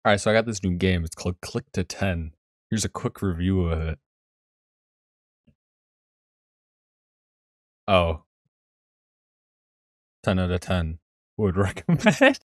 Alright, so I got this new game. It's called Click to 10. Here's a quick review of it. Oh, 10 out of 10. Would recommend.